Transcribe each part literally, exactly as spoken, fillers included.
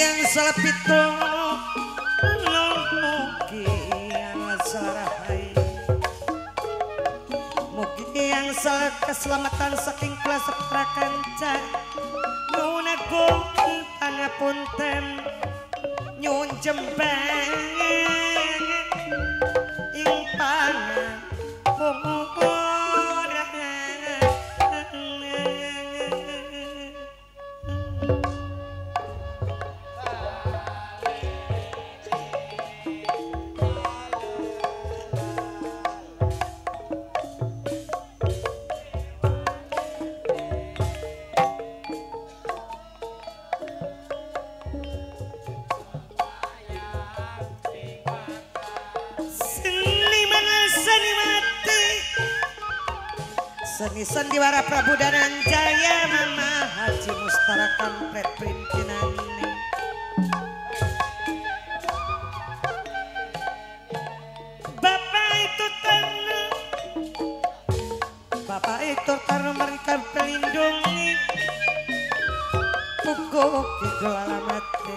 yang selepitung mugi yang selarahay mugi yang sel keselamatan saking kelas prakanca nyuwun agung pangapunten nyuwun jembang ing pangapunten Seni Sandiwara Prabu Dananjaya Mama Haji Mustarakan Pret Pimpinan Bapak itu tanah Bapak itu tanah mereka pelindungi Pukul kidul alamati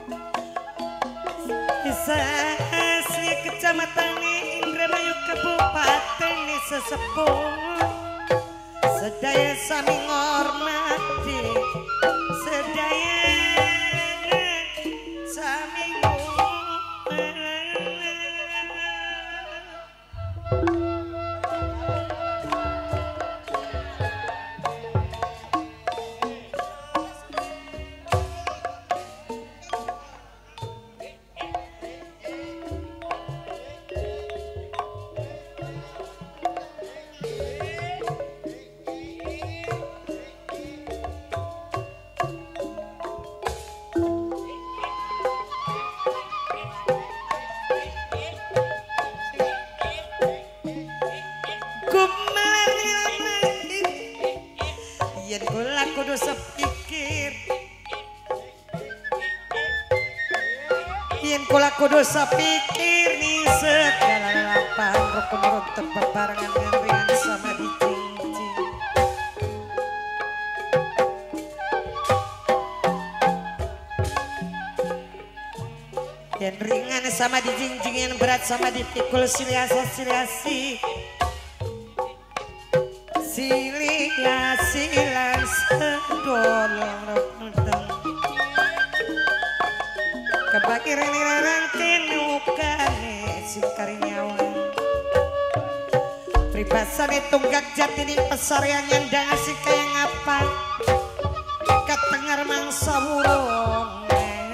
Bisa asli kecamatan Indramayu Kabupaten Sesepuh Sedaya sami ngormati sedaya sami kudu sepikir yen kula kudu sepikir nih segala lapang rukun-rukun tebebarengan dengan sama dijinjing yen ringan sama dijinjing yang berat sama dipikul siliasa-siliasi silia-silan sedol kebakiran irarang tenukane singkari nyawa pribasane tunggak jati di pesarian yang dasik kayak ngapa ketengar mangsa burung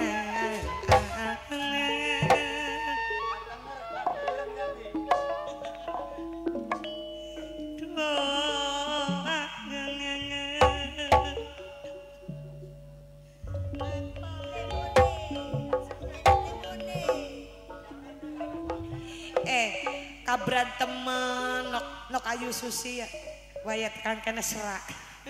berantem nok nok ayu susi ya wayat kan kena serak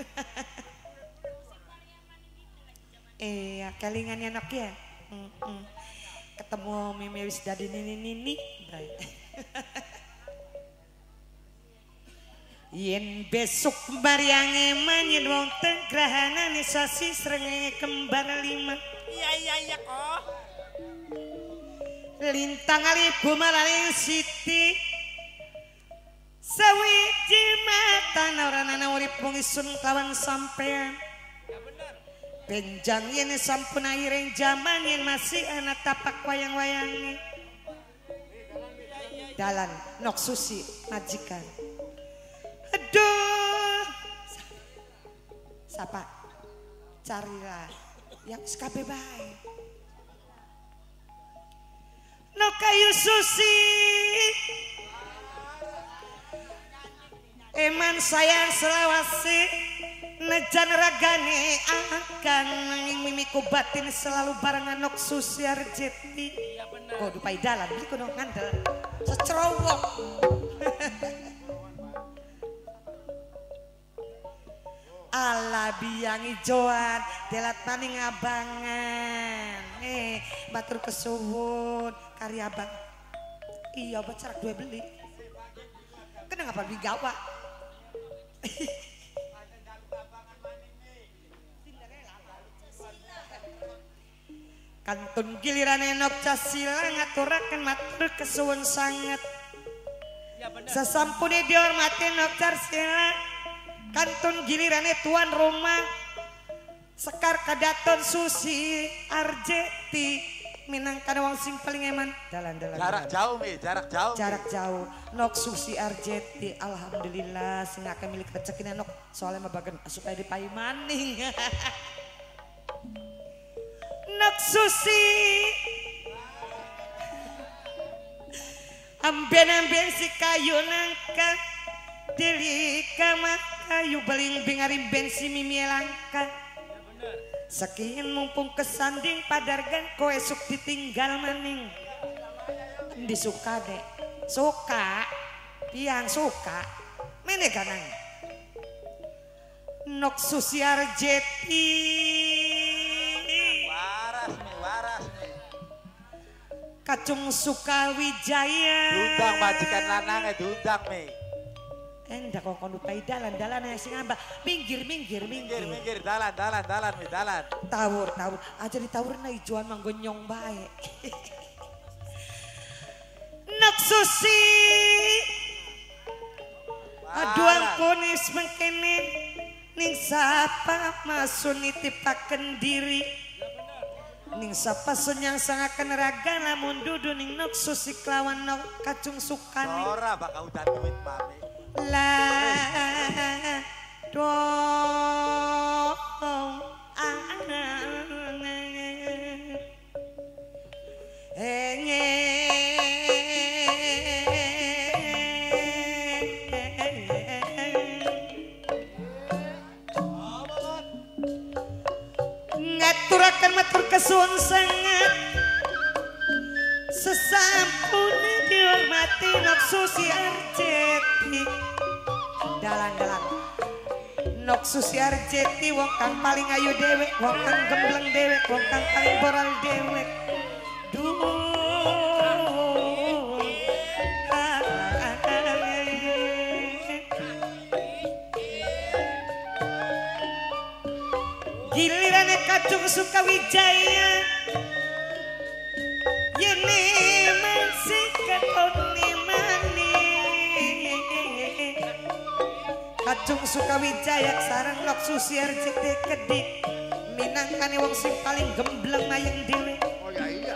eh kalingannya nok ya mm -mm. Ketemu Mimi wis dadi nini nini yen besok bariange manyen wong tegrahana ni sasi srengenge kembar lima iya iya iya kok lintang alibu malaling siti sawiji mata naranana urip mung isun kawan sampean benjang yen sampun akhireng jaman yen masih ana tapak wayang-wayange dalan nok susi majikan aduh sapa carilah yang sekabe bae nok kayu susi eman sayang selawase nejan ragane akan nanging mimiku batin selalu barengan nok susi arjeti kok dupai dalan beli kudu ngandel secerowok ala biang ijoan delat maning abangan eh batur kesuwun karya abang iya bacarak dua beli kena ngapa beli gawa Kantun giliran enok casila ngaturakan matur kesuwun sangat. Sesampune dihormati enok casila kantun gilirane tuan rumah Sekar Kadaton Susi Arjeti minangkan wong sing paling eman dalan-dalan jarak jauh mi jarak jauh jarak jauh nok Susi Arjeti alhamdulillah sing akeh milik rezekine nok soalnya mabagen supaya dipayu maning. Nok Susi amben-amben si kayu nangka delika mah kayu beling bingarim bensi mimi langka sekian mumpung kesanding padargan kowe esuk ditinggal maning disuka dek suka tiang suka mene ganang Nok Susi Arjeti waras mi waras mi Kacung Sukawijaya diundang majikan lanang eh diundang mi endak kok kono pai dalan-dalan sing ngambak minggir minggir minggir minggir dalan dalan dalan mi dalan tawur tawur aja ditawurna ijuan manggonyong bae. Nok Susi aduh angkonis mengkene ning sapa masun nitipaken diri ning sapa sunyang sangaken raga lamun dudu ning Nok Susi kelawan Nok Kacung Sukani ora bakal udan duit mami la dong enge ngaturaken matur kesuwun sanget sesampune dihormati Nok Susi Arjeti dalan-dalan Nok Susi Arjeti wong kang paling ayu dewek wong kang gembleng dewek wong kang paling boral dewek duh gilirane Kacung Sukawijaya yene masih ketone maning Kacung Sukawijaya sareng Nok Susi Arjeti kedik minangkane wong sing paling gembleng mayang dhewe oh ya iya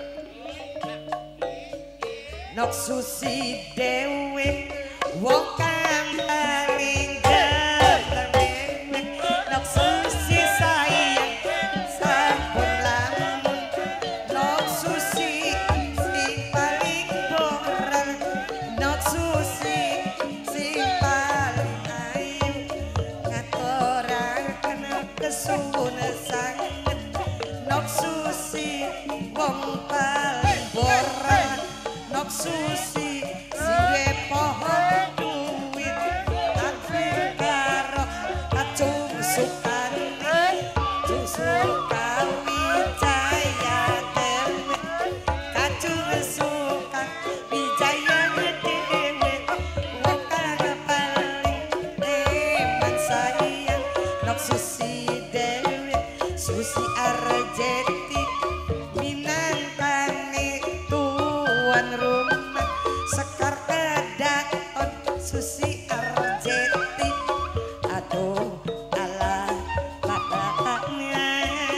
Nok Susi dhewe wong kang paling gembleng Nok Susi sayang sampun lamun Nok Susi sing paling boral Nok Susi sing paling ayu ngaturaken kesuwun sanget Nok Susi wong paling boral Nok Susi sing duwe pohon duwit tanpa karo Kacung Sukani Kacung Sukawijaya dewe Kacung Sukawijaya dewe wong kang paling eman sayang Nok Susi dewe Susi Arjeti minangkane tuan rumah Sekar Kadaton Susi Arjeti aduh ala bapaknya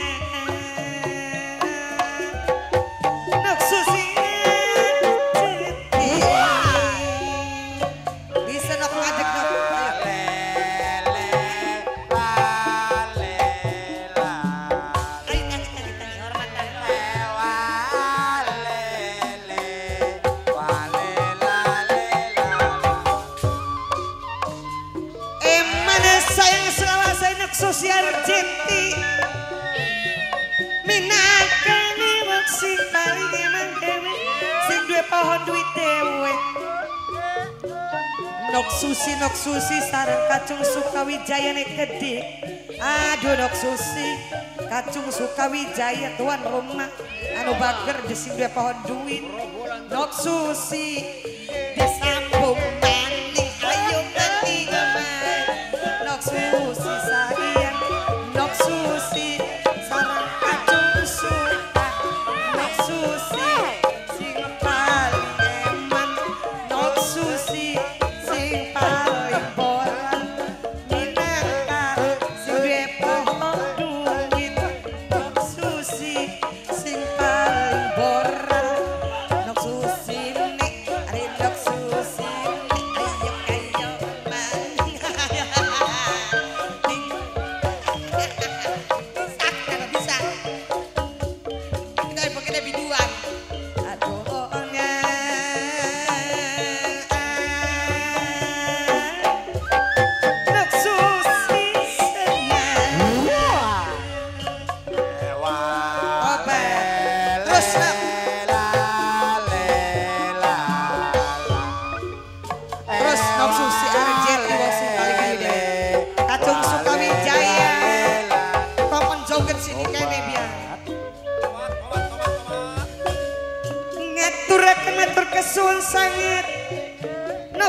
Nok Susi Arjeti bisa nok ngadek nok lele lale la ayo nyanyi nyanyi nyanyi hormatan lele wale lale eman sayang selawase Nok Susi Arjeti minangkane wong sing paling emang dewe sing duwe pohon duit dewe Nok Susi Nok Susi sareng Kacung Sukawijaya nek gede aduh Nok Susi Kacung Sukawijaya tuan rumah anu bager di sing duwe pohon duit Nok Susi disambung maning ayo maning maning Nok Susi sayang Nok Susi sareng Kacung Sukawijaya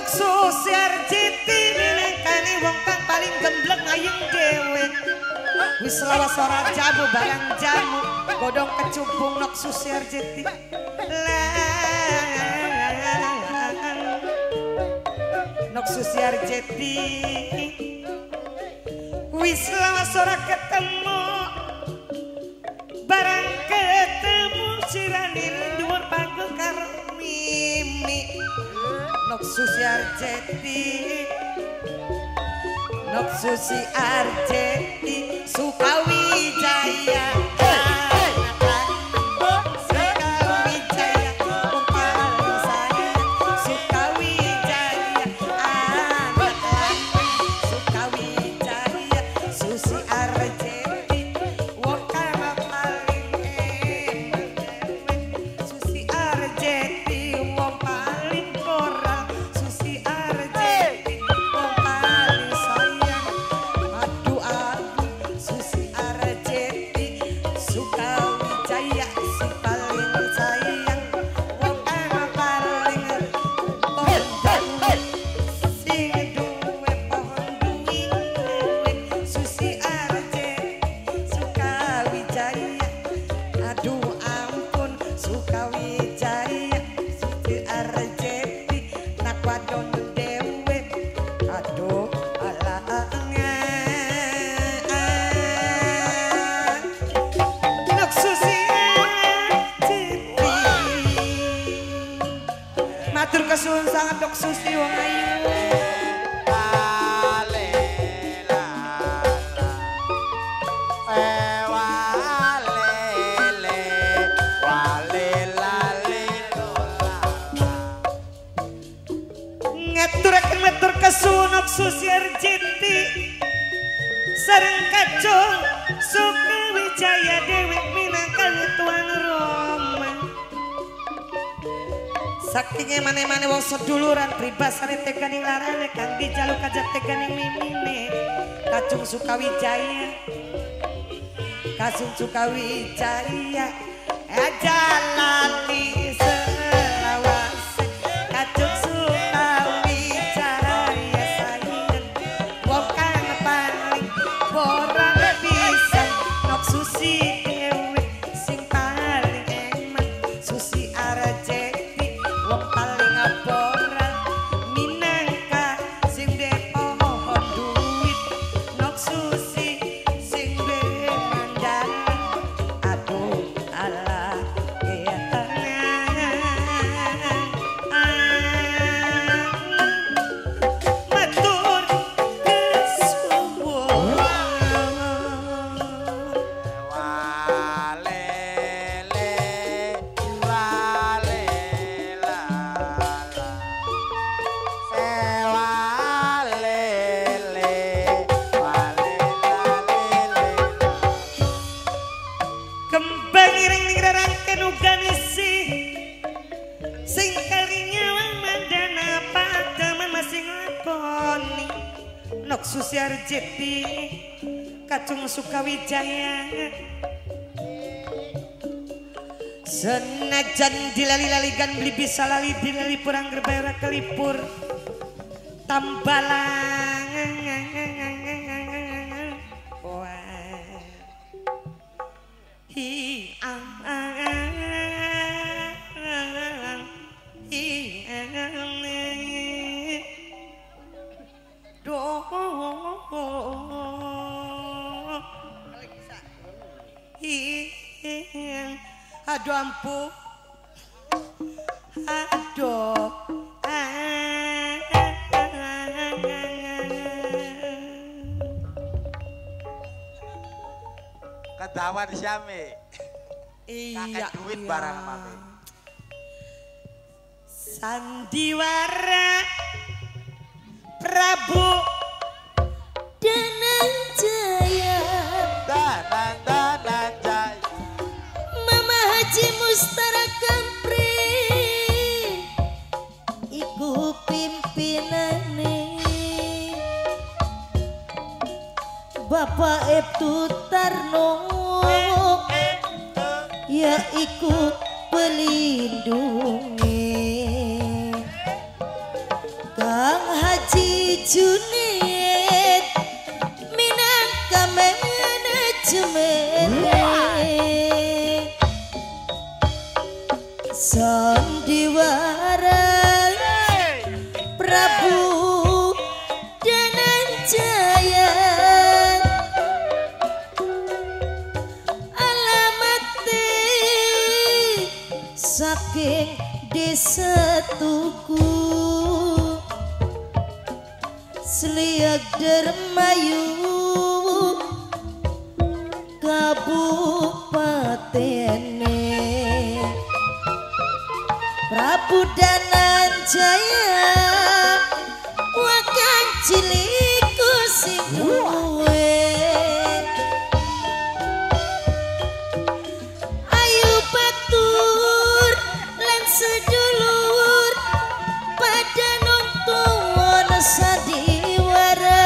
Susi Arjiti minangkane wong kang paling gembleng ngayeng dhewe. Wis lawas ora jamu barang jamu godhong kecubung nok Susi Arjiti. Nok Susi Arjiti wis lawas ora ketemu barang ketemu siranin dhuwur panggung karo Mimi. Nok Susi Arjeti Nok Susi Arjeti Sukawijaya Sukawijaya umpama saya Sukawijaya anak lanang Sukawijaya Susi Arjeti wong kang paling enak Susi Arjeti wong paling koral Susi Arjeti wong paling sayang aduh aduh Susi Arjeti Sukawijaya si paling sayang wong kang paling pondok sing duwe pohon duwit Susi Arjeti Sukawijaya aduh ampun Sukawijaya Susi Arjeti nak wadon dewe aduh ala Nok Susi Arjeti matur kesuwun sangat Nok Susi wong ayu. Ngaturaken matur kesuwun Nok Susi Arjeti sareng kacung Sukawijaya Dewi minangkane tuan Roma. Saking emane-mane wong seduluran pribasane teganing larane kang dijaluk kajat teganing mimine kacung Sukawijaya kacung Sukawijaya aja lali selawase kacung Sukawijaya saingan wong kang paling borang pisan Nok Susi Dewi sing paling eman Susi Arjeti wong paling borang minangka sing duwe pohon duwit Nok Susi sing duwe mandalan aduh ala ya matur kesuwun kembang ireng ngrarangken uganisi sing kalinya wong mandana padaman masing lakoni Nok Susi Arjeti kacung Sukawijaya senajan dilali-laligan beli bisa lali dilali purang gerbayara kelipur tambalang wah hi ang hi do hi aduh ampun aduh Kedawan siame iya kakek duit iya. barang mami Sandiwara Prabu Dananjaya danan danan jaya Mama Haji Mustara Kampri iku pimpinane Bapak Ibtu Tarno ya iku pelindungi Junit minangka manajemen sandiwara Prabu Dananjaya alamate saking desa Tugu Sliak Dermayu kabupatene Prabu Dananjaya wakan ciliku sing duwe ayu batur lan sedulur pada nonton sandiwara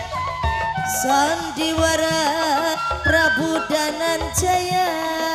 sandiwara Prabu Dananjaya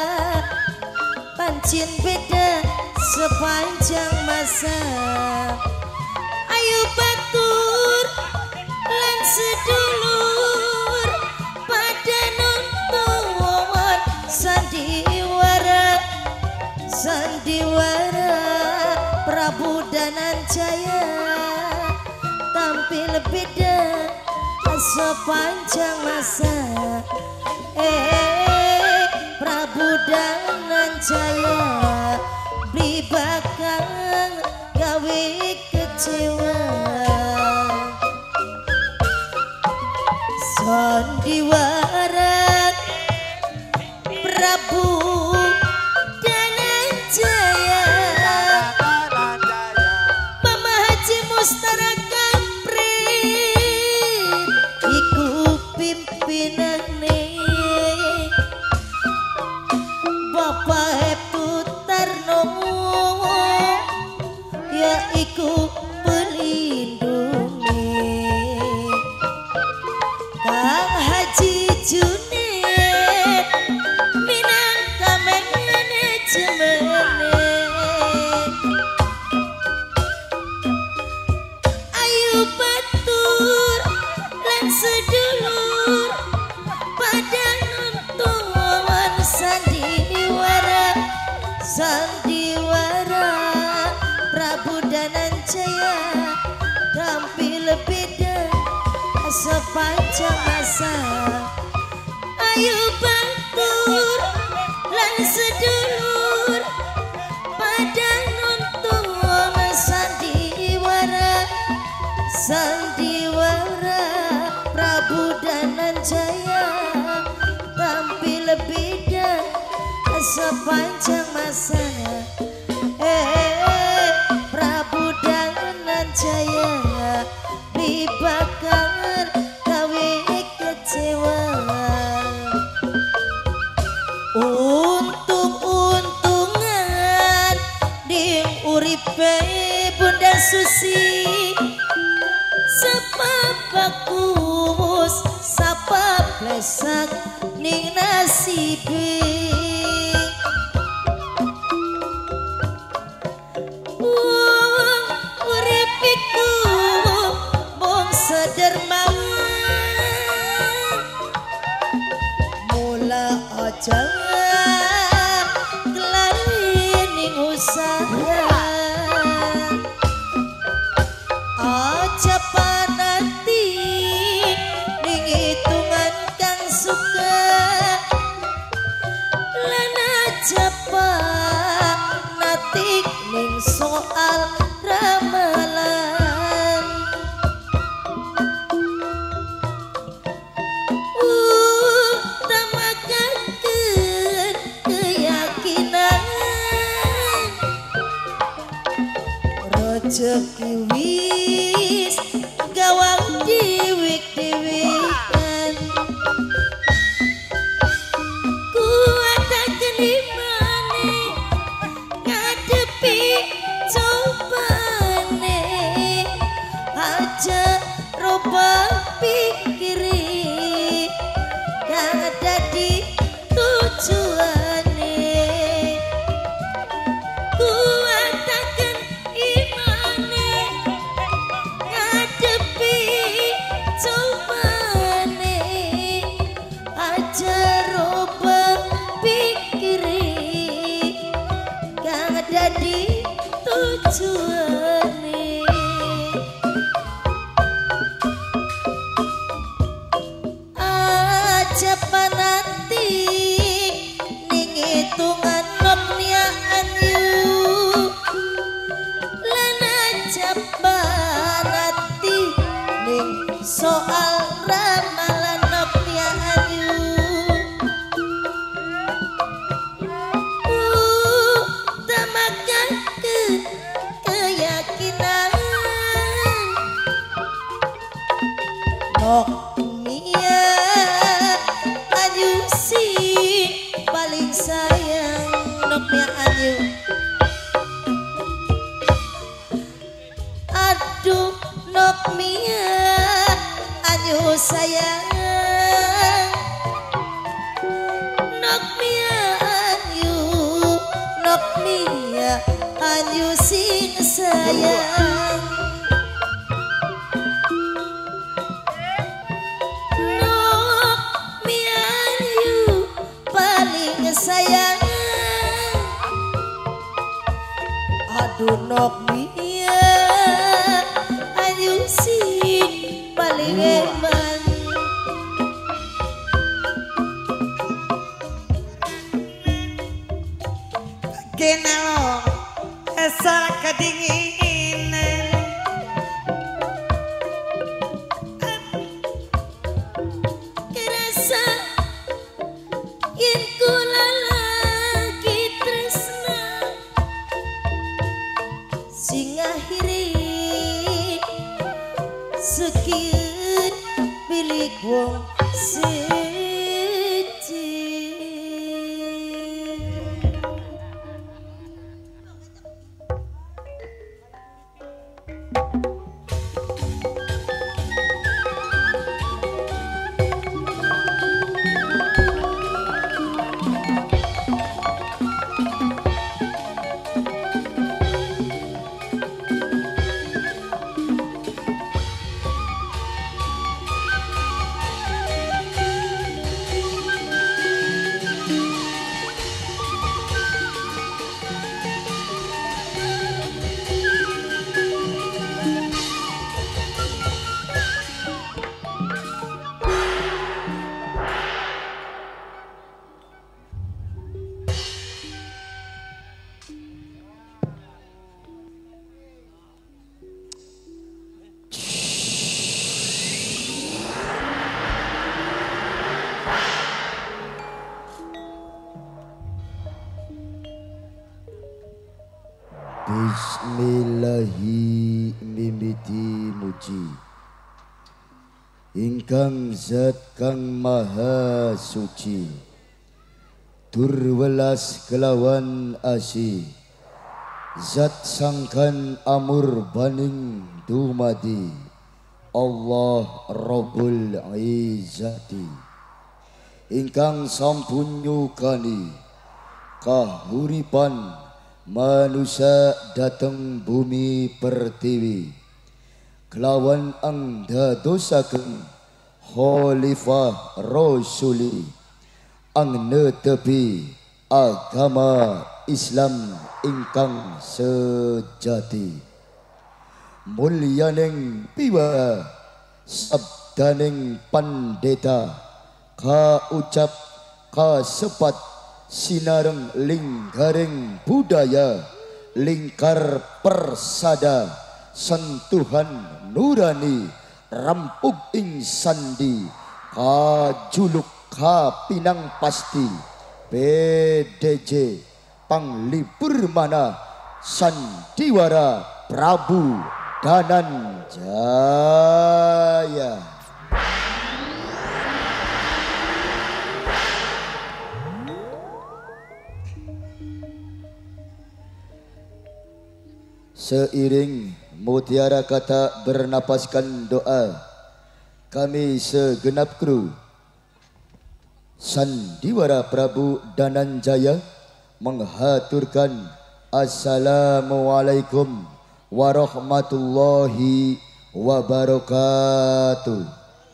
pancen beda sepanjang masa ayu batur lan sedulur pada nonton sandiwara sandiwara Prabu Dananjaya tampil beda sepanjang masa eh Prabu Dananjaya beli bakal gawe kecewa sandiwara Prabu Dananjaya Mama Haji Mustaraka Prit iku pimpinane Bapak Putarno ya iku pelindungi Kang Haji Junit minangka manajemen ayu batur lan sedulur pada nonton sandiwara sandiwara Prabu Dananjaya tampil beda sepanjang masa ayu batur lan sedulur pada nonton sandiwara sandiwara Prabu Dananjaya tampil beda sepanjang masa eh Prabu Dananjaya dibakar gawe kecewa untung-untungan di uripe Bunda Susi sapa bagus sapa plesak ning nasibe jangan kelarining usaha aja panati ning hitungan kang suka lan aja panati ning soal ramalan rezeki wis gawang diwik-diwikan kuataken imane ngadepi cobane aja robah pikiri kang dadi tujuane kuataken imane Mia Anyu si paling sayang Nok Mia Anyu. Aduh Nok Mia Anyu sayang Nok Mia Anyu Nok Mia Anyu sing sayang Nok Mia Anyu paling sayang. Aduh Nok Mia Anyu sing paling eman. Kenalo asal kedinginan Kerasa yen kula lagi tresna sing akhiri sekian milik wong siji. Bismillahi mimiti muji ingkang zat kang maha suci turwelas kelawan asi zat sangkan amur baning dumadi Allah Rabbul Izzati ingkang sampun nyukani kahuripan manusia dateng bumi pertiwi kelawan angda dosaken khalifah rasuli ang netepi agama Islam ingkang sejati mulyaning piwa sabdaning pandeta ka ucap ka sepat sinareng lingkaring budaya lingkar persada sentuhan nurani rampug ing sandi kajuluk kapinang pasti P D J Panglipur mana Sandiwara Prabu Dananjaya. Seiring mutiara kata bernapaskan doa, kami segenap kru Sandiwara Prabu Dananjaya menghaturkan Assalamualaikum warahmatullahi wabarakatuh.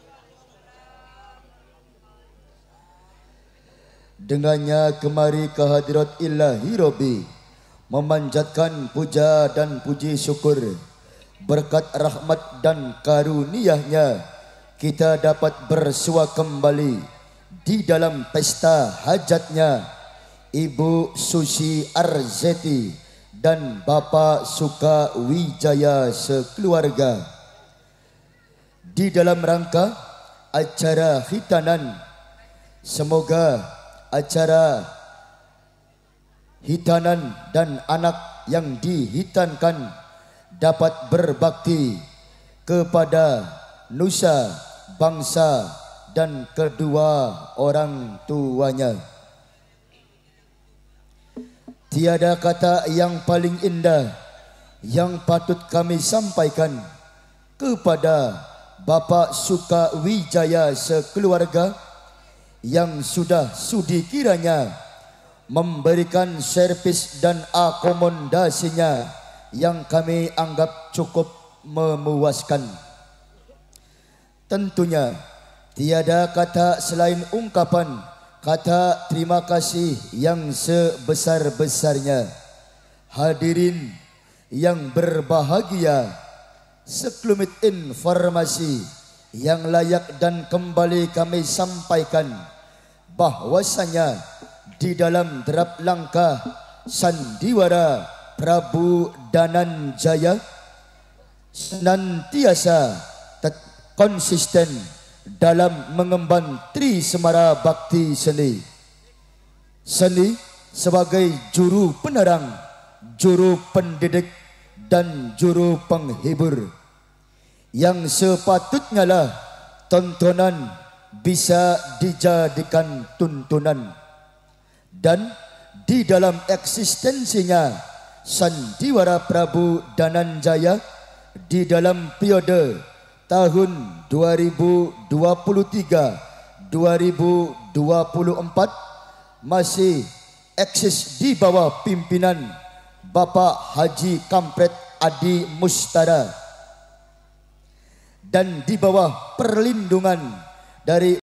Dengannya kemari kehadirat Ilahi Robi memanjatkan puja dan puji syukur berkat rahmat dan karunia-Nya kita dapat bersua kembali di dalam pesta hajatnya Ibu Susi Arzeti dan Bapak Suka Wijaya sekeluarga di dalam rangka acara hitanan. Semoga acara hitanan dan anak yang dihitankan dapat berbakti kepada nusa bangsa dan kedua orang tuanya. Tiada kata yang paling indah yang patut kami sampaikan kepada Bapak Sukawijaya sekeluarga yang sudah sudi kiranya memberikan servis dan akomodasinya yang kami anggap cukup memuaskan. Tentunya tiada kata selain ungkapan kata terima kasih yang sebesar-besarnya. Hadirin yang berbahagia, sekelumit informasi yang layak dan kembali kami sampaikan bahwasanya di dalam derap langkah sandiwara Prabu Dananjaya senantiasa konsisten dalam mengemban Tri Semara Bakti Seni. Seni sebagai juru penerang, juru pendidik dan juru penghibur yang sepatutnya lah tontonan bisa dijadikan tuntunan. Dan di dalam eksistensinya sandiwara Prabu Dananjaya di dalam periode tahun dua ribu dua puluh tiga dua ribu dua puluh empat masih eksis di bawah pimpinan Bapak Haji Kampret Adi Mustara dan di bawah perlindungan dari